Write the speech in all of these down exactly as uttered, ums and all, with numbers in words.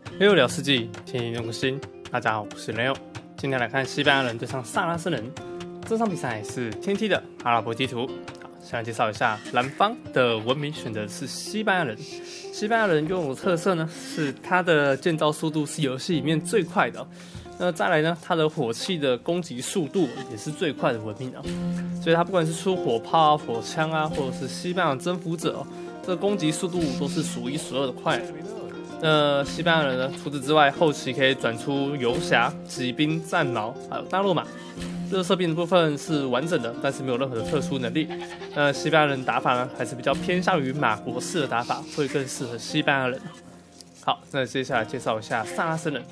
六聊世纪，天天用个心。大家好，我是 Leo。今天来看西班牙人对上萨拉森人。这场比赛是天梯的阿拉伯地图。好，先来介绍一下，蓝方的文明选择是西班牙人。西班牙人拥有的特色呢，是它的建造速度是游戏里面最快的。那再来呢，它的火器的攻击速度也是最快的文明啊。所以它不管是出火炮啊、火枪啊，或者是西班牙征服者哦，这个攻击速度都是数一数二的快。那西班牙人呢？除此之外，后期可以转出游侠、骑兵、战矛，还有大罗马。热射兵的部分是完整的，但是没有任何的特殊能力。那西班牙人打法呢，还是比较偏向于马国式的打法，会更适合西班牙人。好，那接下来介绍一下萨拉森人。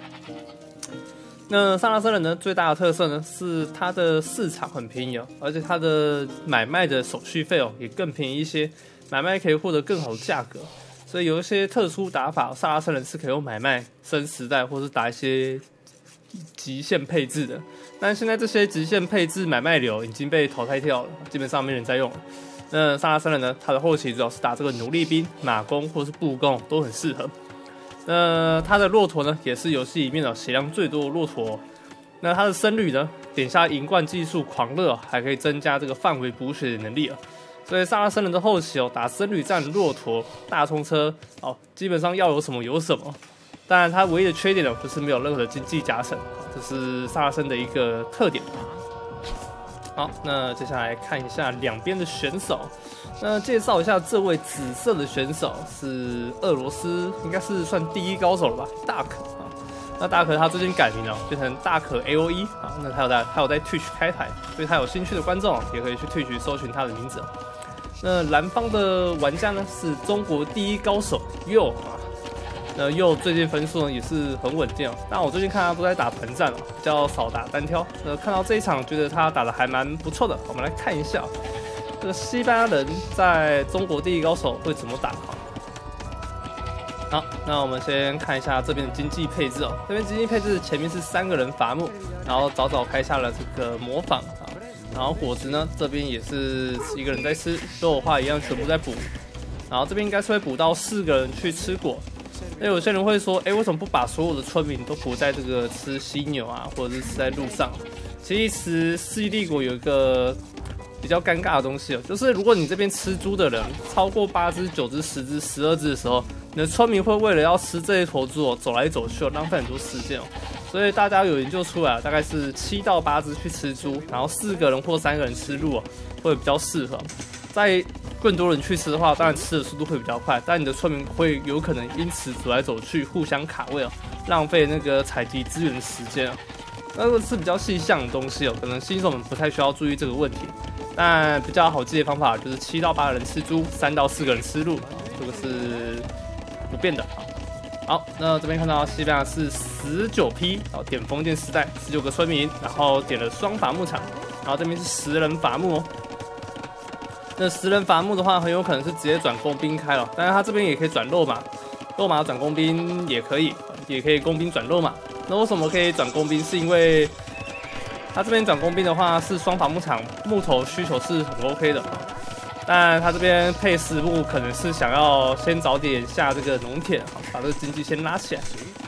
那萨拉森人呢，最大的特色呢是它的市场很便宜哦，而且它的买卖的手续费哦也更便宜一些，买卖可以获得更好的价格。所以有一些特殊打法，萨拉森人是可以用买卖、生时代，或是打一些极限配置的。但现在这些极限配置买卖流已经被淘汰掉了，基本上没人在用了。那萨拉森人呢，他的后期主要是打这个奴隶兵、马弓或是步弓都很适合。那他的骆驼呢，也是游戏里面的血量最多的骆驼。那他的僧侣呢，点下银冠技术狂热，还可以增加这个范围补血的能力啊。所以萨拉森人的后期哦，打僧侣战、骆驼、大冲车哦，基本上要有什么有什么。当然，它唯一的缺点呢，就是没有任何的经济加成，这是萨拉森的一个特点。好，那接下来看一下两边的选手。那介绍一下这位紫色的选手是俄罗斯，应该是算第一高手了吧 ，Dark 啊。那 Dark 他最近改名了，变成大可 A O E 啊。那他有在他有在 Twitch 开台，所以他有兴趣的观众也可以去 Twitch 搜寻他的名字。那蓝方的玩家呢是中国第一高手佑啊，那佑最近分数呢也是很稳定哦。但我最近看他都在打团战哦，比较少打单挑。那看到这一场，觉得他打得还蛮不错的。我们来看一下这个西班牙人在中国第一高手会怎么打。好，那我们先看一下这边的经济配置哦。这边经济配置前面是三个人伐木，然后早早开下了这个模仿。然后果子呢，这边也是一个人在吃，肉的话一样全部在补。然后这边应该是会补到四个人去吃果。那有些人会说，哎，为什么不把所有的村民都补在这个吃犀牛啊，或者是吃在路上？其实世纪帝国有一个比较尴尬的东西哦，就是如果你这边吃猪的人超过八只、九只、十只、十二只的时候，你的村民会为了要吃这一头猪哦，走来走去哦，浪费很多时间哦。所以大家有研究出来，大概是七到八只去吃猪，然后四个人或三个人吃鹿哦，会比较适合。在更多人去吃的话，当然吃的速度会比较快，但你的村民会有可能因此走来走去，互相卡位哦，浪费那个采集资源的时间哦。那个是比较细项的东西哦，可能新手们不太需要注意这个问题。但比较好记的方法就是七到八个人吃猪，三到四个人吃鹿，这个是不变的。好，那这边看到西班牙是十九批，然后点封建时代十九个村民，然后点了双伐木场，然后这边是十人伐木哦。那十人伐木的话，很有可能是直接转工兵开了，但是他这边也可以转肉马，肉马转工兵也可以，也可以工兵转肉马。那为什么可以转工兵？是因为他这边转工兵的话是双伐木场，木头需求是很 OK 的。但他这边配实木可能是想要先早点下这个农田，把这个经济先拉起来。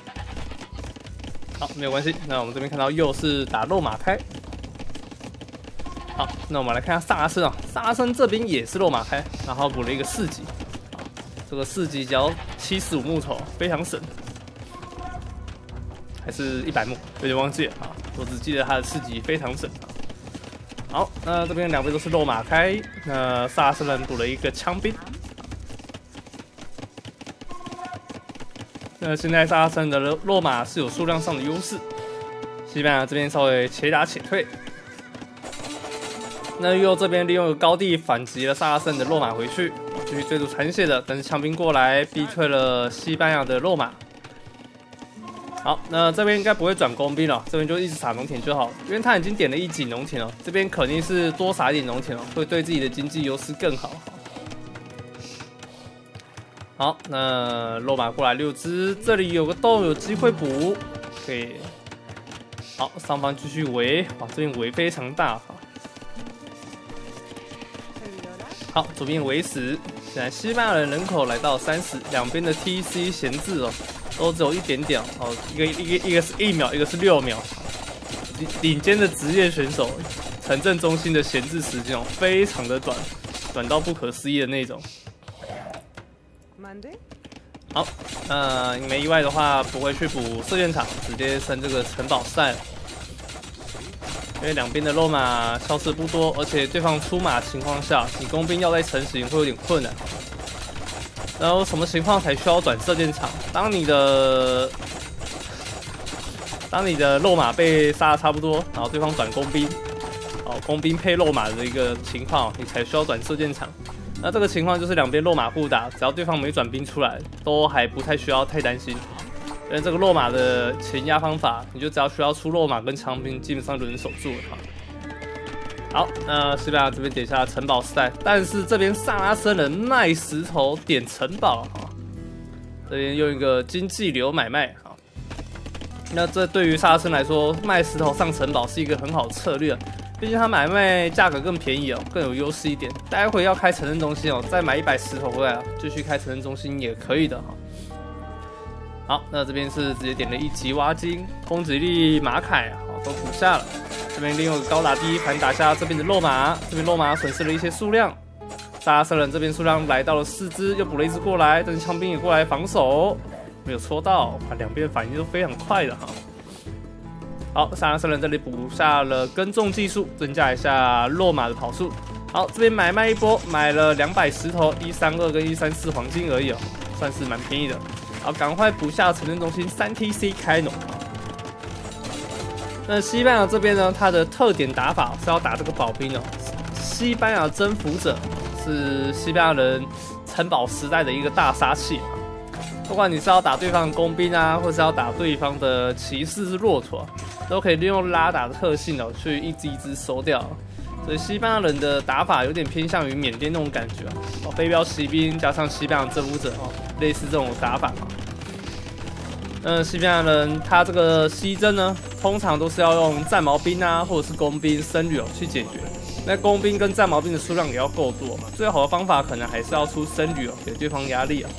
好，没有关系。那我们这边看到又是打肉马开。好，那我们来看下萨拉森啊，萨拉森这边也是肉马开，然后补了一个四级。这个四级只要七十五木头，非常省。还是一百木，有点忘记了啊，我只记得他的四级非常省。好，那这边两边都是肉马开，那萨拉森人补了一个枪兵。那现在萨拉森的肉马是有数量上的优势，西班牙这边稍微且打且退。那右这边利用高地反击了萨拉森的肉马回去，继续追逐残血的，但是枪兵过来逼退了西班牙的肉马。好，那这边应该不会转工兵了，这边就一直撒农田就好了，因为他已经点了一级农田了，这边肯定是多撒一点农田了，会对自己的经济优势更好。好，那肉马过来六只，这里有个洞，有机会补，可以。好，上方继续围，哇，这边围非常大哈。好，左边围死， 现在西班牙人人口来到三十，两边的 T C 闲置哦，都只有一点点哦，一个一个一个是一秒，一个是六秒。顶顶尖的职业选手，城镇中心的闲置时间哦，非常的短，短到不可思议的那种。好，呃，没意外的话，不会去补射箭场，直接升这个城堡赛了。因为两边的肉马消失不多，而且对方出马情况下，你工兵要再成型会有点困难。然后什么情况才需要转射箭场？当你的当你的肉马被杀的差不多，然后对方转工兵，哦，工兵配肉马的一个情况，你才需要转射箭场。那这个情况就是两边肉马互打，只要对方没转兵出来，都还不太需要太担心。因为这个落马的前压方法，你就只要需要出落马跟长兵，基本上就能守住了哈。好，那西班牙这边点下城堡时代，但是这边萨拉森人卖石头点城堡哈，这边用一个经济流买卖哈。那这对于萨拉森来说，卖石头上城堡是一个很好的策略，毕竟他买卖价格更便宜哦，更有优势一点。待会要开城镇中心哦，再买一百石头回来，继续开城镇中心也可以的哈。好，那这边是直接点了一级挖金，攻击力马凯好都补下了。这边利用高打低反打下这边的肉马，这边肉马损失了一些数量。萨拉森人这边数量来到了四只，又补了一只过来，但是枪兵也过来防守，没有戳到，两边反应都非常快的哈。好，萨拉森人这里补下了耕种技术，增加一下肉马的跑速。好，这边买卖一波，买了两百石头，一三二跟一三四黄金而已哦，算是蛮便宜的。好，赶快补下城镇中心三 T C 开农。那西班牙这边呢，它的特点打法是要打这个保兵哦。西班牙征服者是西班牙人城堡时代的一个大杀器啊。不管你是要打对方的工兵啊，或是要打对方的骑士、骆驼，都可以利用拉打的特性哦，去一只一只收掉。所以西班牙人的打法有点偏向于缅甸那种感觉哦，飞镖骑兵加上西班牙征服者哦，类似这种打法哦。嗯，西班牙人他这个西征呢，通常都是要用战矛兵啊，或者是工兵、僧侣哦去解决。那工兵跟战矛兵的数量也要够多，最好的方法可能还是要出僧侣哦，给对方压力啊。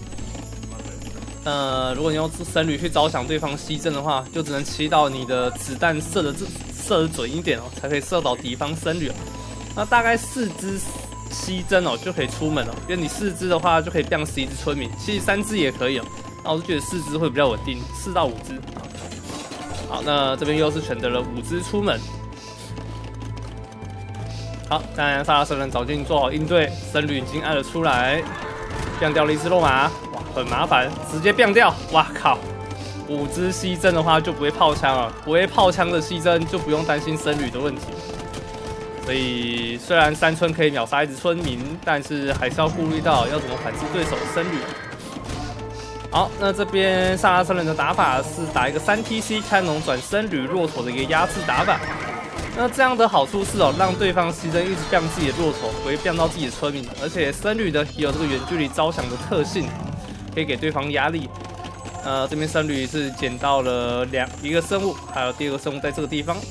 呃，如果你用僧侣去招降对方西征的话，就只能祈祷你的子弹射的射的准一点哦，才可以射倒敌方僧侣哦。那大概四只西征哦就可以出门了，因为你四只的话就可以变死一只村民，其实三只也可以哦。那我就觉得四只会比较稳定，四到五只。好，那这边又是选择了五只出门。好，当然萨拉森人早就做好应对，僧侣已经按了出来，变掉了一只肉马，哇，很麻烦，直接变掉，哇靠！五只西征的话就不会炮枪了，不会炮枪的西征就不用担心僧侣的问题。所以虽然三村可以秒杀一只村民，但是还是要顾虑到要怎么反制对手的僧侣。好，那这边萨拉森人的打法是打一个三 T C 开农转僧侣骆驼的一个压制打法。那这样的好处是哦，让对方西征一直变自己的骆驼，不会变到自己的村民，而且僧侣的也有这个远距离招降的特性，可以给对方压力。呃，这边僧侣是捡到了两一个生物，还有第二个生物在这个地方。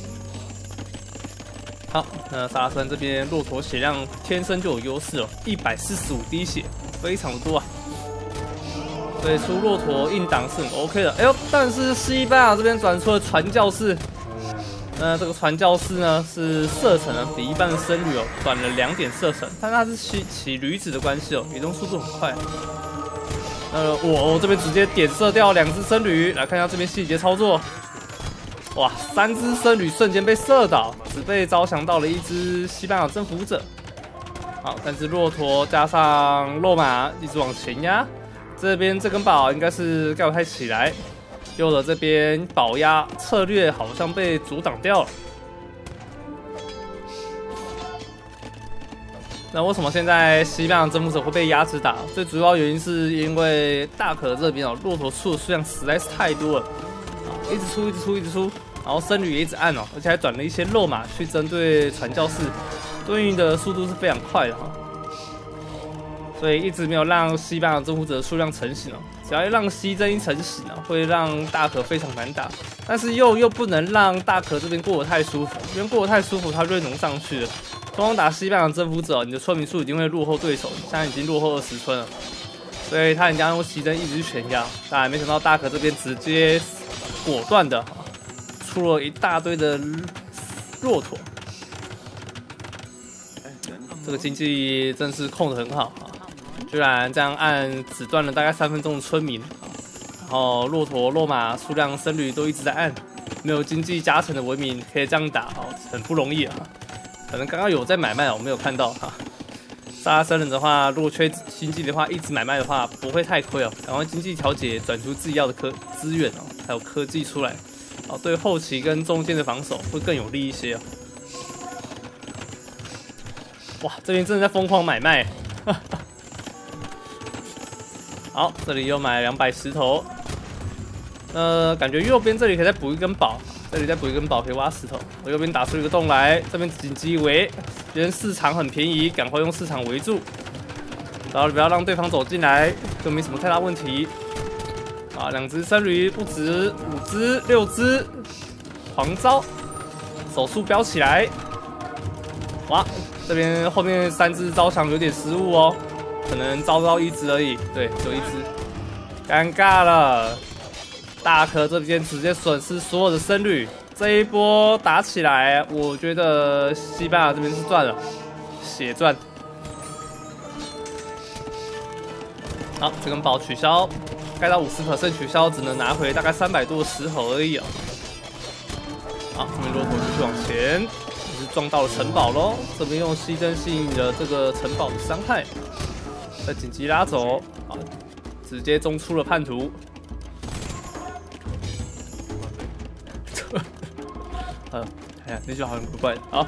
好，那萨拉森这边骆驼血量天生就有优势哦，一百四十五滴血，非常的多啊。所以出骆驼硬挡是很 OK 的。哎呦，但是西班牙这边转出了传教士。那这个传教士呢是射程呢比一般的僧侣哦短了两点射程，但它是骑骑驴子的关系哦，移动速度很快。呃，我我这边直接点射掉两只僧侣，来看一下这边细节操作。哇，三只僧侣瞬间被射倒，只被招降到了一只西班牙征服者。好，三只骆驼加上肉马一直往前压，这边这根宝应该是盖不太起来。右的这边保压策略好像被阻挡掉了。那为什么现在西班牙征服者会被压制打？最主要原因是因为大可这边哦，骆驼出的数量实在是太多了，啊，一直出，一直出，一直出，然后僧侣也一直按哦，而且还转了一些肉马去针对传教士，对应的速度是非常快的哈，所以一直没有让西班牙征服者的数量成型哦。 只要让西征一成型啊，会让大可非常难打。但是又又不能让大可这边过得太舒服，因为过得太舒服，他就会农上去了。通常打西班牙征服者，你的村民数一定会落后对手，现在已经落后二十村了，所以他人家用西征一直去全压。当然没想到大可这边直接果断的出了一大堆的骆驼。 这个经济真是控得很好啊！居然这样按只断了大概三分钟的村民，然后骆驼、骆马数量、僧侣都一直在按，没有经济加成的文明可以这样打哦，很不容易啊！可能刚刚有在买卖，我没有看到哈。萨拉森人的话，如果缺经济的话，一直买卖的话不会太亏哦。赶快经济调节，转出自己要的科资源哦，还有科技出来哦，对后期跟中间的防守会更有利一些哦。 哇，这边真的在疯狂买卖。好，这里又买两百石头。呃，感觉右边这里可以再补一根宝，这里再补一根宝可以挖石头。我右边打出一个洞来，这边紧急围，别人市场很便宜，赶快用市场围住，然后不要让对方走进来，就没什么太大问题。啊，两只僧侣不止，五只、六只，狂招，手速飙起来。哇！ 这边后面三只招降有点失误哦，可能招到一只而已，对，只有一只，尴尬了。大可这边直接损失所有的僧侣，这一波打起来，我觉得西班牙这边是赚了，血赚。好，这根宝取消，盖到 百分之五十 取消，只能拿回大概三百多石头而已哦。好，这边骆驼继续往前。 撞到了城堡喽！这边用西征吸引了这个城堡的伤害，再紧急拉走，啊，直接中出了叛徒。呃，哎呀，那句好像怪怪的。好，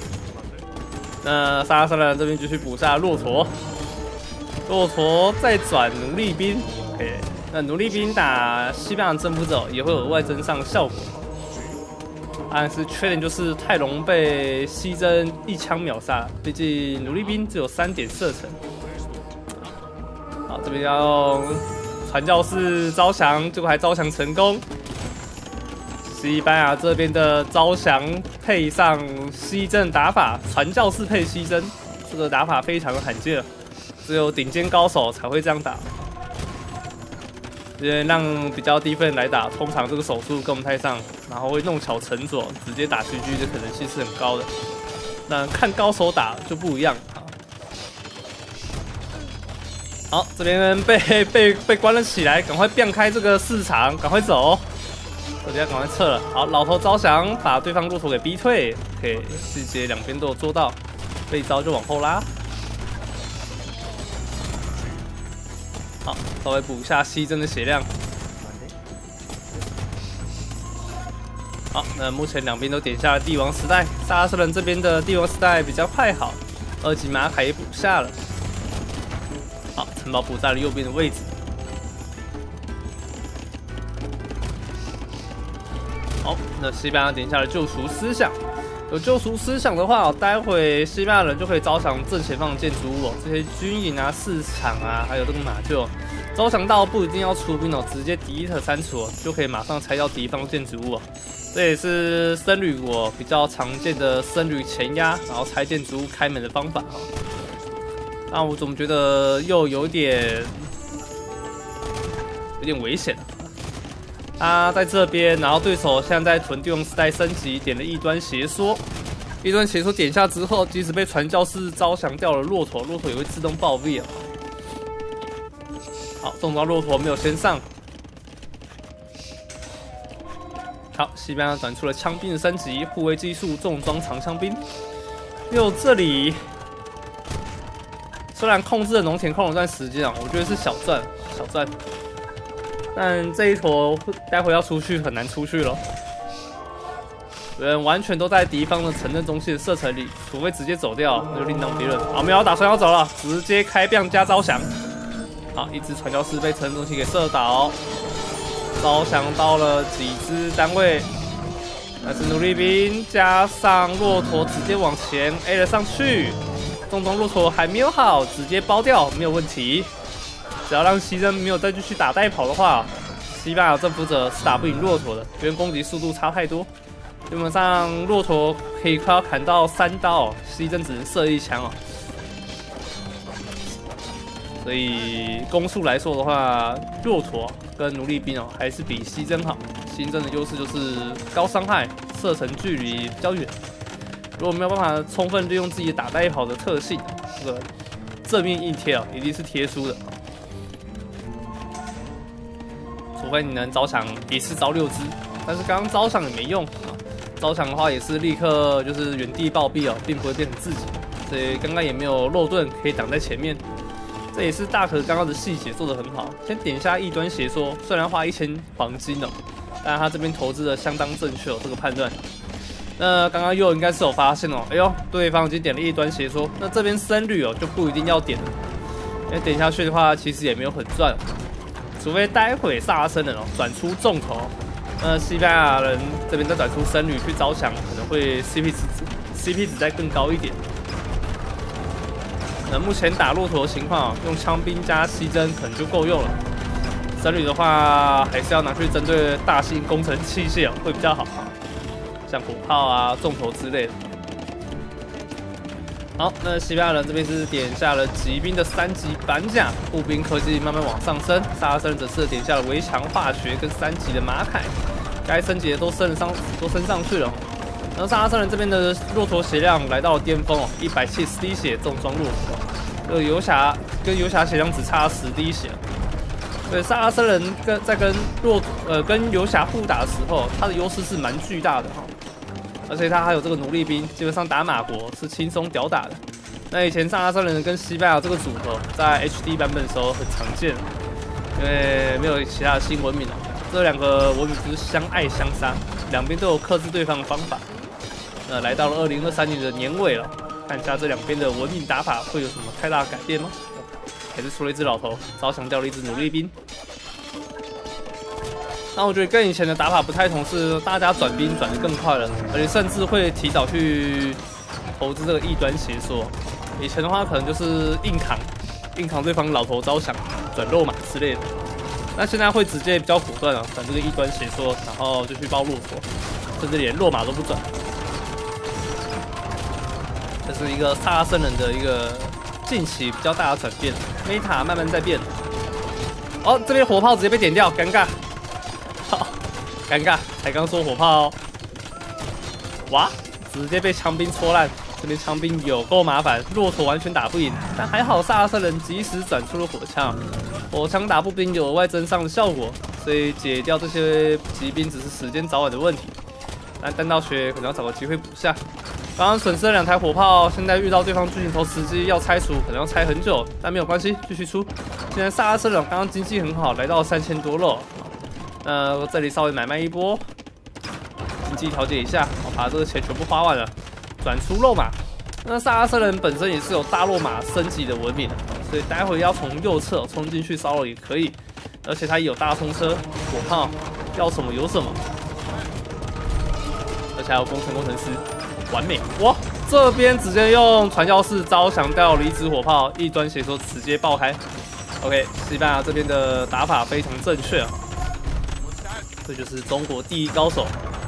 那萨拉森人这边继续补下骆驼，骆驼再转奴隶兵。OK， 那奴隶兵打西班牙征服者也会有额外增上效果。 但是缺点就是太容被西征一枪秒杀，毕竟奴隶兵只有三点射程。好，这边要用传教士招降，结果还招降成功。西班牙这边的招降配上西征打法，传教士配西征，这个打法非常的罕见，只有顶尖高手才会这样打。 因为让比较低分来打，通常这个手速跟不太上，然后会弄巧成拙，直接打 G G 的可能性是很高的。那看高手打就不一样啊。好，这边被被被关了起来，赶快变开这个市场，赶快走，大家赶快撤了。好，老头招降，把对方骆驼给逼退，可以细节两边都有做到，被招就往后拉。 好，稍微补一下西征的血量。好，那目前两边都点下了帝王时代，萨拉森人这边的帝王时代比较快好，二级马凯也补下了。好，城堡补在了右边的位置。好，那西班牙点下了救赎思想。 有救赎思想的话，待会西班牙人就可以招降正前方的建筑物哦，这些军营啊、市场啊，还有这个马厩，招降到不一定要出兵哦，直接delete删除哦，就可以马上拆掉敌方建筑物哦。这也是僧侣国比较常见的僧侣前压，然后拆建筑物开门的方法哦。那我总觉得又有点有点危险了。 他在这边，然后对手现在在囤帝王时代升级，点了异端邪说。异端邪说点下之后，即使被传教士招降掉了骆驼，骆驼也会自动暴毙啊。好，重装骆驼没有先上。好，西班牙转出了枪兵的升级，护卫技术重装长枪兵。就这里，虽然控制了农田控了段时间啊，我觉得是小赚，小赚。 但这一坨待会要出去很难出去了，人完全都在敌方的城镇中心的射程里，除非直接走掉，那就另当别论。好，没有打算要走了，直接开棒加招降。好，一支传教士被城镇中心给射倒，招降到了几支单位，但是奴隶兵加上骆驼直接往前 A 了上去，重装骆驼还没有好，直接包掉没有问题。 只要让西征没有再继续打带跑的话，西班牙征服者是打不赢骆驼的，因为攻击速度差太多。基本上骆驼可以快要砍到三刀，西征只能射一枪哦。所以攻速来说的话，骆驼跟奴隶兵哦还是比西征好。西征的优势就是高伤害，射程距离比较远。如果没有办法充分利用自己打带跑的特性，这个正面硬贴哦，一定是贴输的。除非你能招降一次招六只，但是刚刚招降也没用啊。招降的话也是立刻就是原地暴毙哦，并不会变成自己。所以刚刚也没有肉盾可以挡在前面。这也是大可刚刚的细节做得很好。先点一下异端邪说，虽然花一千黄金哦，但他这边投资的相当正确哦，这个判断。那刚刚又应该是有发现哦，哎呦，对方已经点了异端邪说，那这边僧侣哦就不一定要点了，因为点下去的话其实也没有很赚，除非待会萨拉森人哦转出重头，那西班牙人这边再转出僧侣去招降，可能会 C P 值 C P 值再更高一点。那目前打骆驼的情况，用枪兵加西征可能就够用了。僧侣的话，还是要拿去针对大型工程器械哦，会比较好，像火炮啊、重头之类的。好，那西班牙人这边是点下了骑兵的三级板甲，步兵科技慢慢往上升。萨拉森人则是点下了围墙化学跟三级的马凯，该升级的都升上都升上去了。然后萨拉森人这边的骆驼血量来到了巅峰哦，一百七十滴血重装骆驼，这个游侠跟游侠血量只差十滴血。所以萨拉森人跟在跟骆呃跟游侠互打的时候，他的优势是蛮巨大的哈。而且他还有这个奴隶兵，基本上打马国是轻松屌打的。那以前萨拉森人跟西班牙这个组合在 H D 版本的时候很常见，因为没有其他的新文明了。这两个文明就是相爱相杀，两边都有克制对方的方法。呃，来到了二零二三年的年尾了，看一下这两边的文明打法会有什么太大的改变吗？还是出了一只老头，招降掉了一只奴隶兵。那我觉得跟以前的打法不太同，是大家转兵转得更快了，而且甚至会提早去投资这个异端邪说。以前的话可能就是硬扛，硬扛对方老头招降，转肉马之类的。那现在会直接比较果断啊，转这个异端邪说，然后就去包骆驼，甚至连落马都不转。这是一个萨拉森人的一个近期比较大的转变 ，meta 慢慢在变。哦，这边火炮直接被点掉，尴尬。好，尴尬，才刚说火炮、哦，哇，直接被枪兵戳烂。这边枪兵有够麻烦，骆驼完全打不赢，但还好萨拉森人及时转出了火枪，火枪打步兵有额外增伤的效果，所以解掉这些骑兵只是时间早晚的问题。但弹道学可能要找个机会补下。刚刚损失了两台火炮，现在遇到对方巨型头司机要拆除，可能要拆很久，但没有关系，继续出。现在萨拉森人刚刚经济很好，来到三千多肉。呃，这里稍微买卖一波，经济调节一下，我把这个钱全部花完了，转出肉马。那萨拉森人本身也是有大肉马升级的文明的，所以待会要从右侧冲进去骚扰也可以，而且他也有大冲车、火炮，要什么有什么，而且还有工程工程师，完美！哇，这边直接用传教士招降掉了一支火炮，异端邪说直接爆开。OK， 西班牙这边的打法非常正确啊。这就是中国第一高手。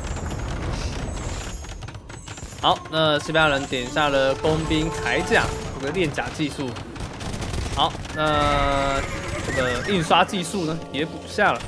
好，那西班牙人点下了工兵铠甲这个炼甲技术。好，那这个印刷技术呢也补下了。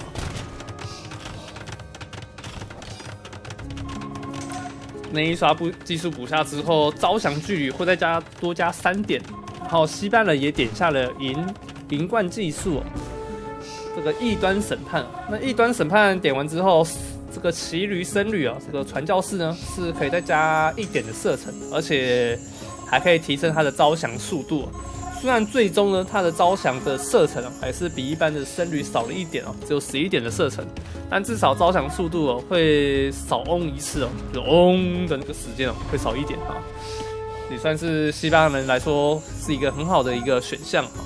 那印刷补技术补下之后，招降距离会再加多加三点。然后西班牙人也点下了银银冠技术、哦。这个异端审判，那异端审判点完之后，这个骑驴僧侣啊，这个传教士呢是可以再加一点的射程，而且还可以提升它的招降速度。虽然最终呢，它的招降的射程还是比一般的僧侣少了一点哦，只有十一点的射程，但至少招降速度哦会少嗡一次哦，就嗡的那个时间哦会少一点啊，也算是西班牙人来说是一个很好的一个选项啊。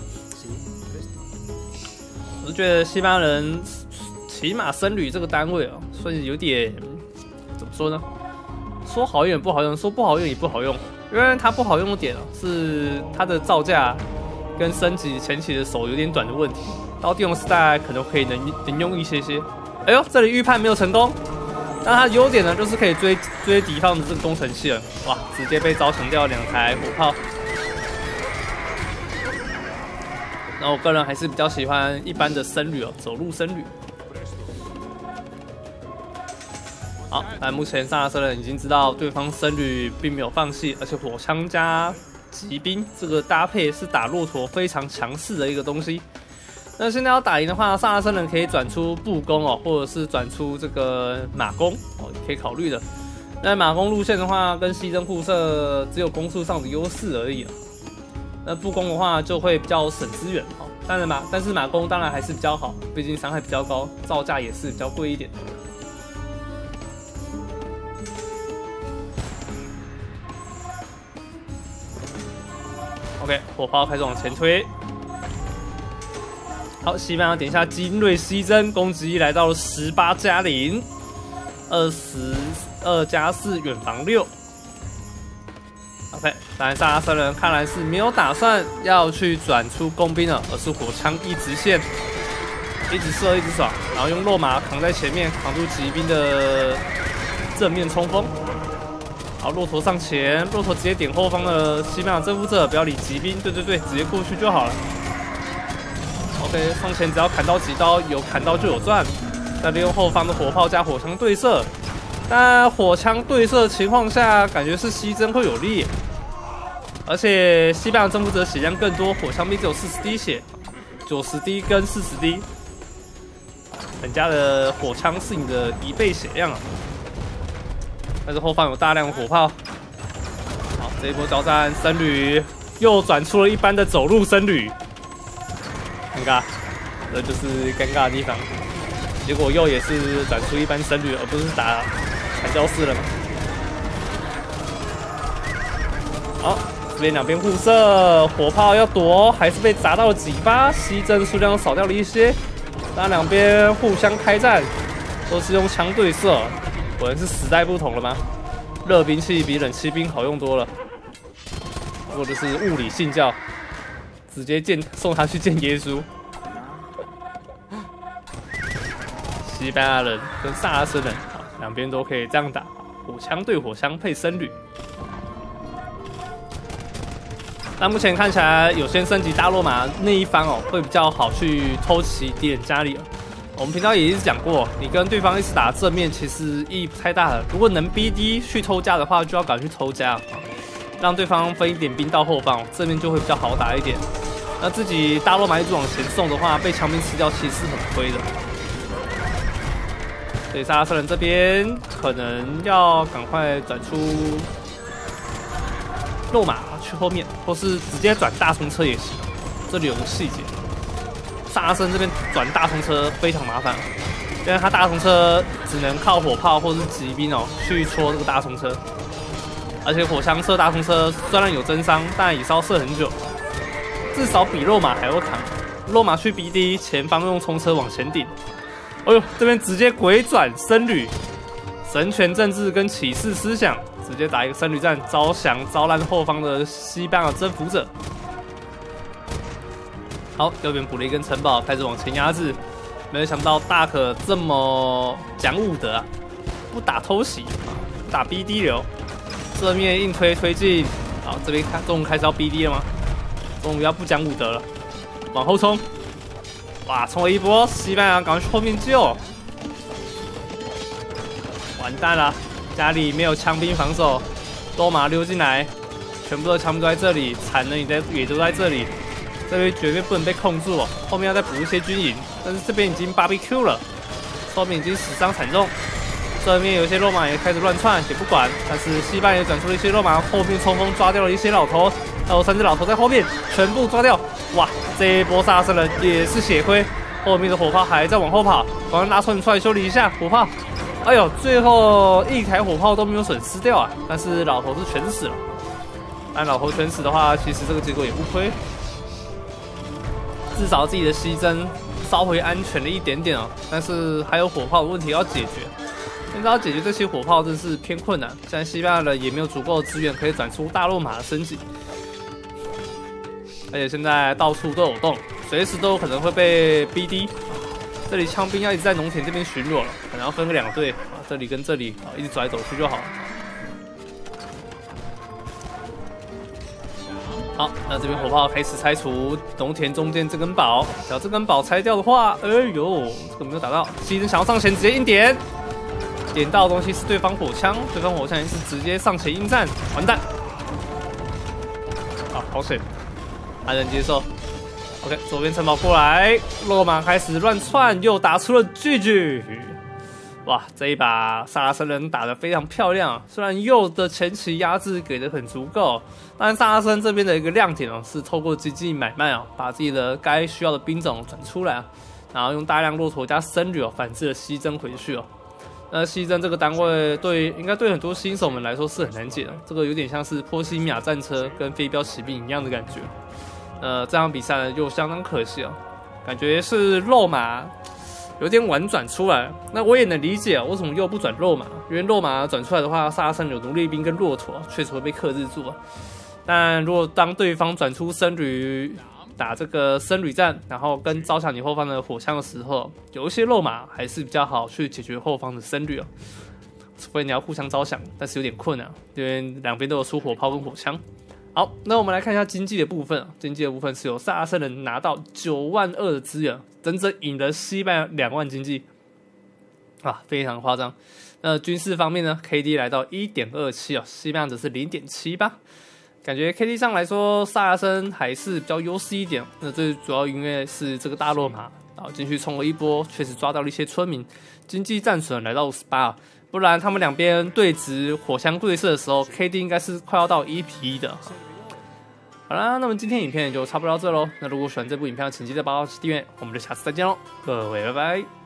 我觉得西班牙人骑马僧侣这个单位啊，算是有点怎么说呢？说好用也不好用，说不好用也不好用。因为它不好用的点啊，是它的造价跟升级前期的手有点短的问题，到帝王时代可能可以能能用一些些。哎呦，这里预判没有成功，但它优点呢就是可以追追敌方的这个工程器了，哇，直接被招降掉两台火炮。那我个人还是比较喜欢一般的僧侣哦，走路僧侣。好，那目前萨拉瑟人已经知道对方僧侣并没有放弃，而且火枪加骑兵这个搭配是打骆驼非常强势的一个东西。那现在要打赢的话，萨拉瑟人可以转出步弓哦，或者是转出这个马弓哦，可以考虑的。那马弓路线的话，跟西征互射只有攻速上的优势而已啊。那步弓的话就会比较省资源哦。当然马，但是马弓当然还是比较好，毕竟伤害比较高，造价也是比较贵一点。OK， 火炮开始往前推。好，西班牙点一下精锐西征，攻击力来到了十八加零，二十二加四远防六。OK， 但萨拉瑟人看来是没有打算要去转出工兵了，而是火枪一直线，一直射一直爽，然后用肉马扛在前面，扛住骑兵的正面冲锋。好，骆驼上前，骆驼直接点后方的西班牙征服者，不要理骑兵，对对对，直接过去就好了。OK， 上前只要砍到几刀，有砍到就有赚。再利用后方的火炮加火枪对射，但火枪对射的情况下，感觉是西征会有利，而且西班牙征服者血量更多，火枪兵只有四十滴血，九十滴跟四十滴，人家的火枪是你的一倍血量啊。但是后方有大量的火炮，好，这一波交战，僧侣又转出了一般的走路僧侣，尴尬，这就是尴尬的地方。结果又也是转出一般僧侣，而不是打惨教士了嘛。好，这边两边互射，火炮要躲，还是被砸到了几发，西征数量少掉了一些。那两边互相开战，都是用枪对射。果然是时代不同了吗？热兵器比冷气兵好用多了，或者是物理信教，直接见送他去见耶稣。西班牙人跟萨拉森人，两边都可以这样打，火枪对火枪配僧侣。那目前看起来，有些升级大罗马那一方哦，会比较好去偷袭敌人家里了。我们频道也一直讲过，你跟对方一直打正面，其实意义不太大了。如果能 B D 去偷家的话，就要赶去偷家，让对方分一点兵到后方，正面就会比较好打一点。那自己大罗马一直往前送的话，被强兵吃掉其实是很亏的。所以萨拉瑟人这边可能要赶快转出肉马去后面，或是直接转大冲车也行。这里有个细节。萨拉森这边转大冲车非常麻烦，因为他大冲车只能靠火炮或是骑兵哦去戳这个大冲车，而且火枪射大冲车虽然有增伤，但也是要射很久，至少比肉马还要扛。肉马去 B D， 前方用冲车往前顶。哎呦，这边直接鬼转僧侣，神权政治跟启示思想，直接打一个僧侣战，招降招烂后方的西班牙征服者。好，右边补了一根城堡，开始往前压制。没有想到大可这么讲武德啊，不打偷袭，不打 B D 流，正面硬推推进。好，这边看终于开始要 B D 了吗？终于要不讲武德了，往后冲！哇，冲了一波，西班牙赶快去后面救。完蛋了，家里没有枪兵防守，罗马溜进来，全部的枪兵都在这里，产能也在也都在这里。这边绝对不能被控住哦，后面要再补一些军营，但是这边已经 B B Q 了，后面已经死伤惨重，这边有一些肉马也开始乱窜，也不管，但是西班牙也转出了一些肉马，后面冲锋抓掉了一些老头，还有三只老头在后面全部抓掉，哇，这一波萨拉森人也是血亏，后面的火炮还在往后跑，赶快拉出来修理一下火炮，哎呦，最后一台火炮都没有损失掉啊，但是老头是全死了，但老头全死的话，其实这个结果也不亏。至少自己的西征稍微安全了一点点哦，但是还有火炮的问题要解决。现在要解决这些火炮真是偏困难，现在西班牙人也没有足够的资源可以转出大罗马的升级。 而且现在到处都有洞，随时都有可能会被逼低。这里枪兵要一直在农田这边巡逻了，可能要分个两队啊，这里跟这里啊，一直走来走去就好了。好，那这边火炮开始拆除农田中间这根宝，只要这根宝拆掉的话，哎呦，这个没有打到。牺牲想要上前直接硬点，点到的东西是对方火枪，对方火枪也是直接上前应战，完蛋。啊，好险，还能接受。OK， 左边城堡过来，落马开始乱窜，又打出了巨巨。哇，这一把萨拉森人打得非常漂亮，虽然右的前期压制给的很足够，但萨拉森这边的一个亮点哦，是透过经济买卖哦，把自己的该需要的兵种转出来，然后用大量骆驼加僧侣哦，反制了西征回去哦。那西征这个单位对应该对很多新手们来说是很难解的，这个有点像是波西米亚战车跟飞镖骑兵一样的感觉。呃，这场比赛呢就相当可惜哦，感觉是肉马有点晚转出来。那我也能理解为什么又不转肉马，因为肉马转出来的话，萨拉森有奴隶兵跟骆驼，确实会被克制住啊。但如果当对方转出僧侣打这个僧侣战，然后跟招降你后方的火枪的时候，有一些肉马还是比较好去解决后方的僧侣哦。除非你要互相招降，但是有点困难，因为两边都有出火炮跟火枪。好，那我们来看一下经济的部分。经济的部分是由萨拉森人拿到九万二的资源，整整赢了西班牙两万经济，啊，非常夸张。那军事方面呢 ，K D 来到 一点二七 哦，西班牙则是 零点七八。感觉 K D 上来说，萨拉森还是比较优势一点。那最主要因为是这个大罗马，然后进去冲了一波，确实抓到了一些村民，经济战损来到五十八。不然他们两边对峙火枪对射的时候 ，K D 应该是快要到一比一的。好啦，那么今天影片就差不多到这喽。那如果喜欢这部影片，请记得帮我订阅，我们就下次再见喽，各位拜拜。